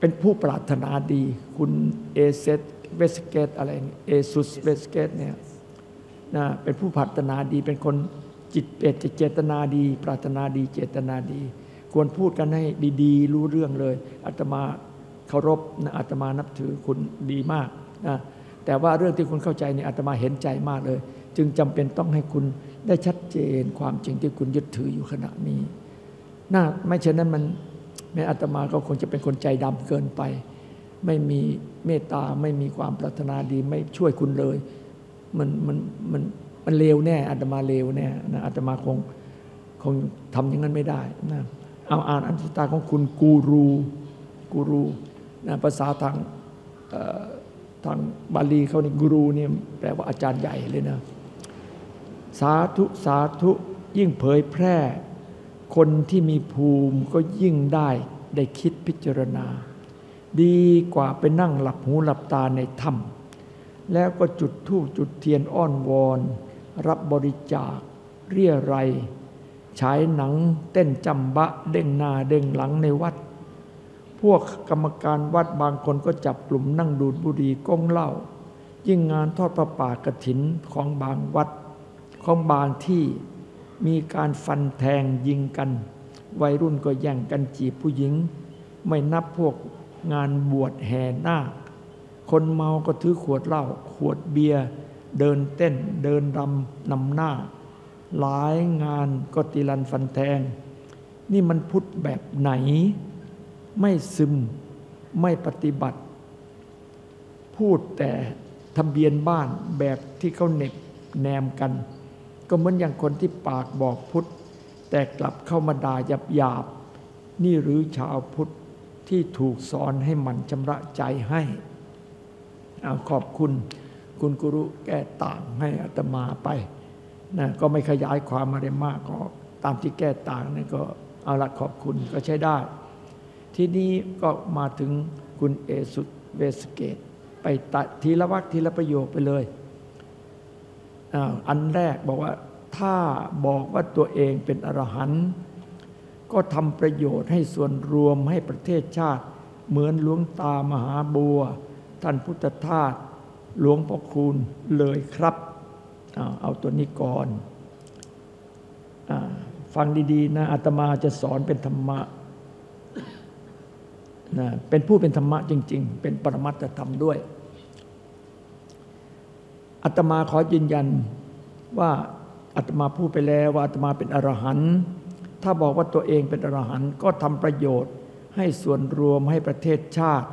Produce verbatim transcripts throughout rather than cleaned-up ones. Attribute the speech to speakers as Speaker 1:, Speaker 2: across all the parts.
Speaker 1: เป็นผู้ปรารถนาดีคุณเอเซตเวสเกตอะไรเอซุสเวสเกตเนี่ยนะเป็นผู้ปรารถนาดีเป็นคนจิตเจตนาดีปรารถนาดีเจตนาดีควรพูดกันให้ดีๆรู้เรื่องเลยอาตมาเคารพนะอาตมานับถือคุณดีมากนะแต่ว่าเรื่องที่คุณเข้าใจเนี่ยอาตมาเห็นใจมากเลยจึงจำเป็นต้องให้คุณได้ชัดเจนความจริงที่คุณยึดถืออยู่ขณะนี้น่าไม่เช่นนั้นมันแม้อาตมาก็คงจะเป็นคนใจดำเกินไปไม่มีเมตตาไม่มีความปรารถนาดีไม่ช่วยคุณเลยมันมันมันมันเลวแน่อาตมาเลวแน่นะอาตมาคงคงทำอย่างนั้นไม่ได้นะเอาอ่านอันสุดท้ายของคุณกูรูกูรูนะภาษาทางทางบาลีเขานี่กูรูเนี่ยแปลว่าอาจารย์ใหญ่เลยนะสาธุสาธุยิ่งเผยแพร่คนที่มีภูมิก็ยิ่งได้ได้คิดพิจารณาดีกว่าไปนั่งหลับหูหลับตาในถ้ำแล้วก็จุดธูปจุดเทียนอ้อนวอนรับบริจาคเรี่ยไรฉายหนังเต้นจำบะเด้งหน้าเด้งหลังในวัดพวกกรรมการวัดบางคนก็จับกลุ่มนั่งดูดบุหรี่ก้งเหล้ายิ่งงานทอดพระป่ากฐินของบางวัดของบางที่มีการฟันแทงยิงกันวัยรุ่นก็แย่งกันจีบผู้หญิงไม่นับพวกงานบวชแห่นาคคนเมาก็ถือขวดเหล้าขวดเบียร์เดินเต้นเดินรำนำหน้าหลายงานก็ตีลันฟันแทงนี่มันพุทธแบบไหนไม่ซึมไม่ปฏิบัติพูดแต่ทะเบียนบ้านแบบที่เขาเน็บแนมกันก็เหมือนอย่างคนที่ปากบอกพุทธแต่กลับเข้ามาด่าหยาบหยาบนี่หรือชาวพุทธที่ถูกสอนให้มันชำระใจให้เอาขอบคุณคุณกุรุแก้ต่างให้อาตมาไปนะก็ไม่ขยายความอะไรมากก็ตามที่แก้ต่างนี่ก็เอาละขอบคุณก็ใช้ได้ทีนี้ก็มาถึงคุณเอสุดเวสเกตไปตัดทีละวรรคทีละประโยคไปเลยอันแรกบอกว่าถ้าบอกว่าตัวเองเป็นอรหันต์ก็ทำประโยชน์ให้ส่วนรวมให้ประเทศชาติเหมือนหลวงตามหาบัวท่านพุทธทาสหลวงพ่อคูณเลยครับเอาตัวนี้ก่อนฟังดีๆนะอาตมาจะสอนเป็นธรรมะนะเป็นผู้เป็นธรรมะจริงๆเป็นปรมัตถธรรมด้วยอาตมาขอยืนยันว่าอาตมาพูดไปแล้วว่าอาตมาเป็นอรหันต์ถ้าบอกว่าตัวเองเป็นอรหันต์ก็ทำประโยชน์ให้ส่วนรวมให้ประเทศชาติ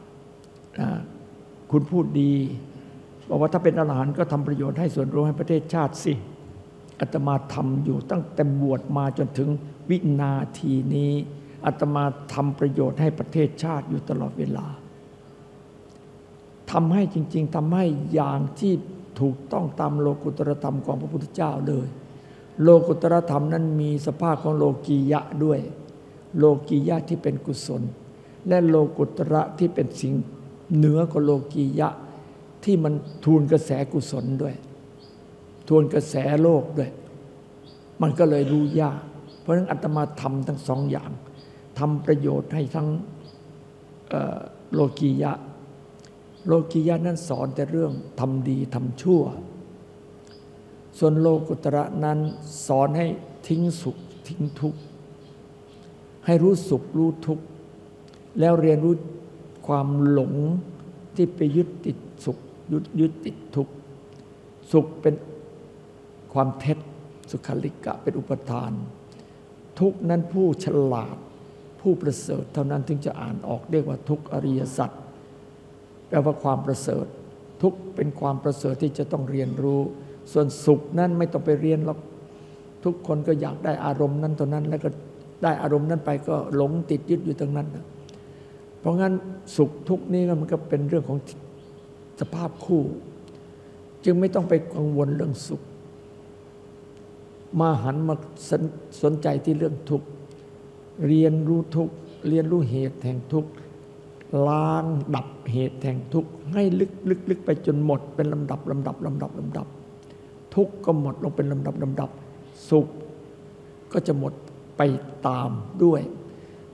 Speaker 1: คุณพูดดีบอกว่าถ้าเป็นอรหันต์ก็ทำประโยชน์ให้ส่วนรวมให้ประเทศชาติสิอาตมาทำอยู่ตั้งแต่บวชมาจนถึงวินาทีนี้อาตมาทำประโยชน์ให้ประเทศชาติอยู่ตลอดเวลาทำให้จริงๆทำให้อย่างที่ถูกต้องตามโลกุตตรธรรมของพระพุทธเจ้าเลยโลกุตตรธรรมนั้นมีสภาพของโลกียะด้วยโลกียะที่เป็นกุศลและโลกุตระที่เป็นสิ่งเหนือกว่าโลกียะที่มันทูลกระแสกุศลด้วยทวนกระแสโลกด้วยมันก็เลยรู้ยากเพราะฉะนั้นอาตมาทำทั้งสองอย่างทำประโยชน์ให้ทั้งโลกียะโลกียะนั้นสอนแต่เรื่องทำดีทำชั่วส่วนโลกุตระนั้นสอนให้ทิ้งสุขทิ้งทุกข์ให้รู้สุขรู้ทุกข์แล้วเรียนรู้ความหลงที่ไปยึดติดสุขยึดยึดติดทุกข์สุขเป็นความเท็จสุขลิกะเป็นอุปทานทุกข์นั้นผู้ฉลาดผู้ประเสริฐเท่านั้นถึงจะอ่านออกเรียกว่าทุกข์อริยสัจแปลว่าความประเสริฐทุกข์เป็นความประเสริฐที่จะต้องเรียนรู้ส่วนสุขนั้นไม่ต้องไปเรียนหรอกทุกคนก็อยากได้อารมณ์นั้นเท่านั้นแล้วก็ได้อารมณ์นั้นไปก็หลงติดยึดอยู่ตรงนั้นเพราะงั้นสุขทุกข์นี้มันก็เป็นเรื่องของสภาพคู่จึงไม่ต้องไปกังวลเรื่องสุขมาหันมาสนใจที่เรื่องทุกข์เรียนรู้ทุกข์เรียนรู้เหตุแห่งทุกข์ล้างดับเหตุแห่งทุกข์ให้ลึกลึกลึกไปจนหมดเป็นลำดับลำดับลำดับลำดับทุกข์ก็หมดลงเป็นลำดับลำดับสุขก็จะหมดไปตามด้วย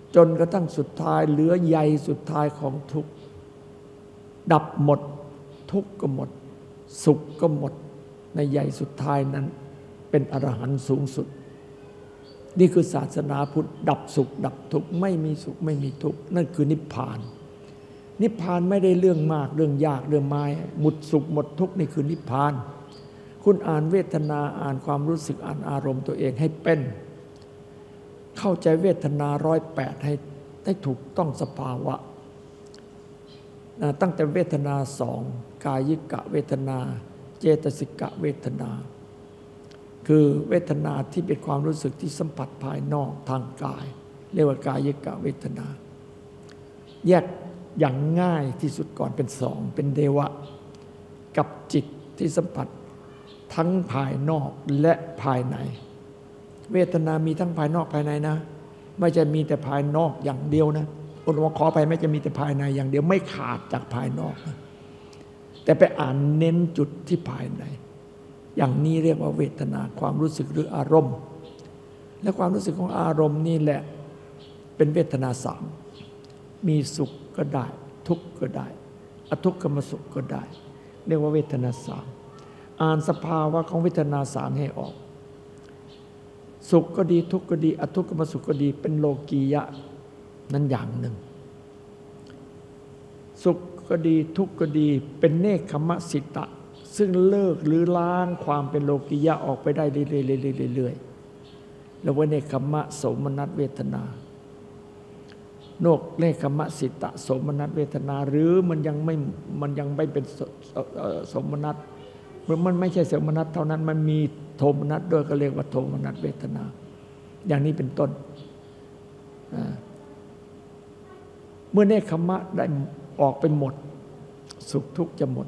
Speaker 1: จนกระทั่งสุดท้ายเหลือใยสุดท้ายของทุกข์ดับหมดทุกข์ก็หมดสุขก็หมดในใยสุดท้ายนั้นเป็นอรหันต์สูงสุดนี่คือศาสนาพุทธดับสุขดับทุกข์ไม่มีสุขไม่มีทุกข์นั่นคือนิพพานนิพพานไม่ได้เรื่องมากเรื่องยากเรื่องไม้หมดสุขหมดทุกข์นี่คือนิพพานคุณอ่านเวทนาอ่านความรู้สึกอ่านอารมณ์ตัวเองให้เป็นเข้าใจเวทนาร้อยแปดให้ได้ถูกต้องสภาวะตั้งแต่เวทนาสองกายิกะเวทนาเจตสิกะเวทนาคือเวทนาที่เป็นความรู้สึกที่สัมผัสภายนอกทางกายเรียกว่ากายิกะเวทนาแยกอย่างง่ายที่สุดก่อนเป็นสองเป็นเดวะกับจิตที่สัมผัสทั้งภายนอกและภายในเวทนามีทั้งภายนอกภายในนะไม่จะมีแต่ภายนอกอย่างเดียวนะอุณหภูมิขอไปไม่จะมีแต่ภายในอย่างเดียวไม่ขาดจากภายนอกนะแต่ไปอ่านเน้นจุดที่ภายในอย่างนี้เรียกว่าเวทนาความรู้สึกหรืออารมณ์และความรู้สึกของอารมณ์นี่แหละเป็นเวทนาสามมีสุขก็ได้ทุกข์ก็ได้อทุกขมสุขก็ได้เรียกว่าเวทนาสามอ่านสภาวะของเวทนาสามให้ออกสุขก็ดีทุกข์ก็ดีอทุกขมสุขก็ดีเป็นโลกียะนั้นอย่างหนึ่งสุขก็ดีทุกข์ก็ดีเป็นเนคขมสิตะซึ่งเลิกหรือล้างความเป็นโลกียะออกไปได้เรื่อยๆๆแล้วว่าเนคขมโสมนัสเวทนาโนกเนคขมสิตะโสมนัสเวทนาหรือมันยังไม่มันยังไม่เป็นโสมนัสมันไม่ใช่โสมนัสเท่านั้นมันมีโทมนัสด้วยก็เรียกว่าโทมนัสเวทนาอย่างนี้เป็นต้นเมื่อเนคขมะได้ออกไปหมดสุขทุกข์จะหมด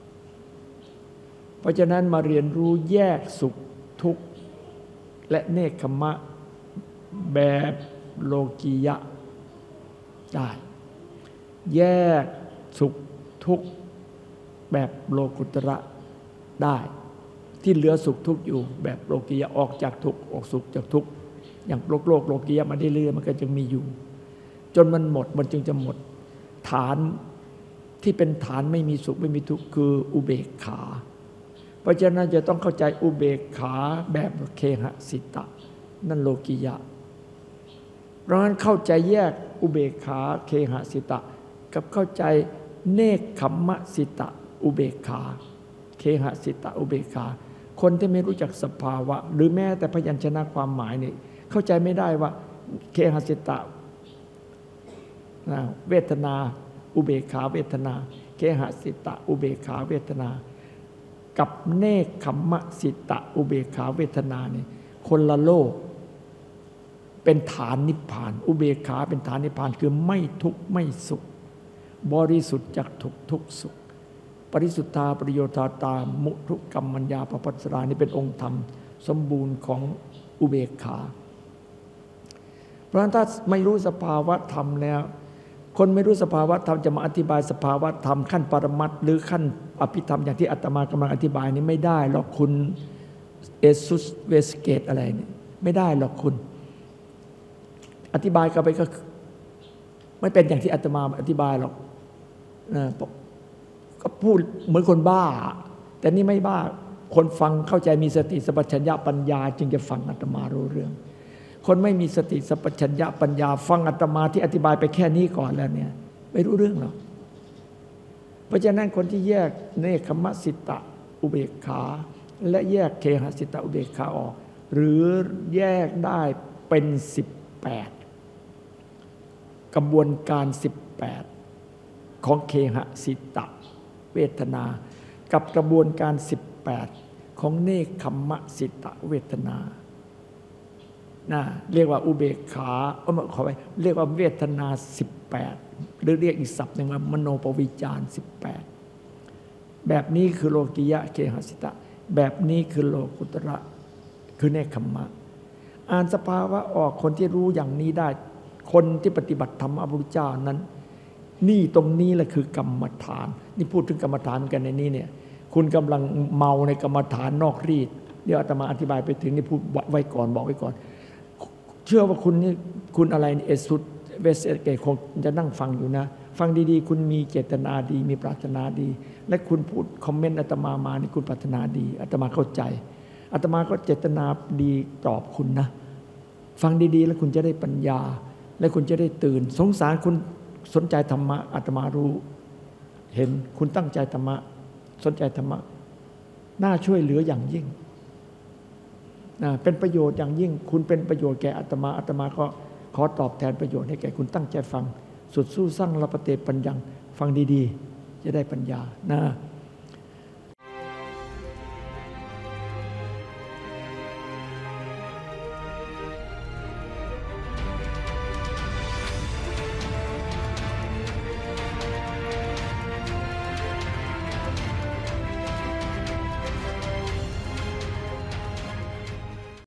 Speaker 1: เพราะฉะนั้นมาเรียนรู้แยกสุขทุกข์และเนคขมะแบบโลกียะได้แยกสุขทุกข์แบบโลกุตระได้ที่เหลือสุขทุกข์อยู่แบบโลกียะออกจากทุกข์ออกสุขจากทุกข์อย่างโลกโลกโลกียะมาได้เรื่อยมันก็จะมีอยู่จนมันหมดมันจึงจะหมดฐานที่เป็นฐานไม่มีสุขไม่มีทุกข์คืออุเบกขาเพราะฉะนั้นจะต้องเข้าใจอุเบกขาแบบเคหสิตะนั่นโลกียะเพราะฉะนั้นเข้าใจแยกอุเบกขาเคหสิตะกับเข้าใจเนคขมสิตะอุเบกขาเคหสิตะอุเบกขาคนที่ไม่รู้จักสภาวะหรือแม้แต่พยัญชนะความหมายนี่เข้าใจไม่ได้ว่าเคหสิตะเวทนาอุเบกขาเวทนาเคหสิตะอุเบกขาเวทนากับเนคขมสิตะอุเบกขาเวทนานี่คนละโลกเป็นฐานนิพพานอุเบกขาเป็นฐานนิพพานคือไม่ทุกข์ไม่สุขบริสุทธิ์จากทุกทุกสุขปริสุทธาปริโยธาตามุทุกรรมัญญาปปัสสรานี่เป็นองค์ธรรมสมบูรณ์ของอุเบกขาเพราะฉะนั้นถ้าไม่รู้สภาวะธรรมแล้วคนไม่รู้สภาวะธรรมจะมาอธิบายสภาวะธรรมขั้นปรมัตถ์หรือขั้นอภิธรรมอย่างที่อาตมากำลังอธิบายนี้ไม่ได้หรอกคุณเอซุสเวสเกตอะไรนี่ไม่ได้หรอกคุณอธิบายกันไปก็ไม่เป็นอย่างที่อาตมาอธิบายหรอกนะก็พูดเหมือนคนบ้าแต่นี่ไม่บ้าคนฟังเข้าใจมีสติสัมปชัญญะปัญญาจึงจะฟังอาตมารู้เรื่องคนไม่มีสติสัมปชัญญะปัญญาฟังอาตมาที่อธิบายไปแค่นี้ก่อนแล้วเนี่ยไม่รู้เรื่องหรอกเพราะฉะนั้นคนที่แยกเนคขมสิตะอุเบกขาและแยกเคหสิตะอุเบกขาออกหรือแยกได้เป็นสิบแปดกระบวนการสิบแปดของเคหสิตะเวทนากับกระบวนการสิบแปดของเนคขมสิตะเวทนานะเรียกว่าอุเบกขาเอ้อขอไปเรียกว่าเวทนาสิบแปดหรือเรียกอีกศัพท์หนึ่งว่ามโนปวิจารสิบแปดแบบนี้คือโลกิยะเคหสิตะแบบนี้คือโลกุตระคือเนคขมะอ่านสภาวะออกคนที่รู้อย่างนี้ได้คนที่ปฏิบัติธรรมพระพุทธเจ้านั้นนี่ตรงนี้แหละคือกรรมฐานนี่พูดถึงกรรมฐานกันในนี้เนี่ยคุณกำลังเมาในกรรมฐานนอกรีดเดี๋ยวอาตมาอธิบายไปถึงนี่พูดไว้ก่อนบอกไว้ก่อนเชื่อว่าคุณนี่คุณอะไรเอสุดเวสเกตคงจะนั่งฟังอยู่นะฟังดีๆคุณมีเจตนาดีมีปรารถนาดี และคุณพูดคอมเมนต์อาตมามานี่คุณปรารถนาดีอาตมาเข้าใจอาตมาก็เจตนาดีตอบคุณนะฟังดีๆแล้วคุณจะได้ปัญญาและคุณจะได้ตื่นสงสารคุณสนใจธรรมะอาตมารู้เห็นคุณตั้งใจธรรมะสนใจธรรมะน่าช่วยเหลืออย่างยิ่งนะเป็นประโยชน์อย่างยิ่งคุณเป็นประโยชน์แก่อาตมาอาตมาก็ขอตอบแทนประโยชน์ให้แก่คุณตั้งใจฟังสุดสู้สร้างละปะเตปัญญังฟังดีๆจะได้ปัญญานะ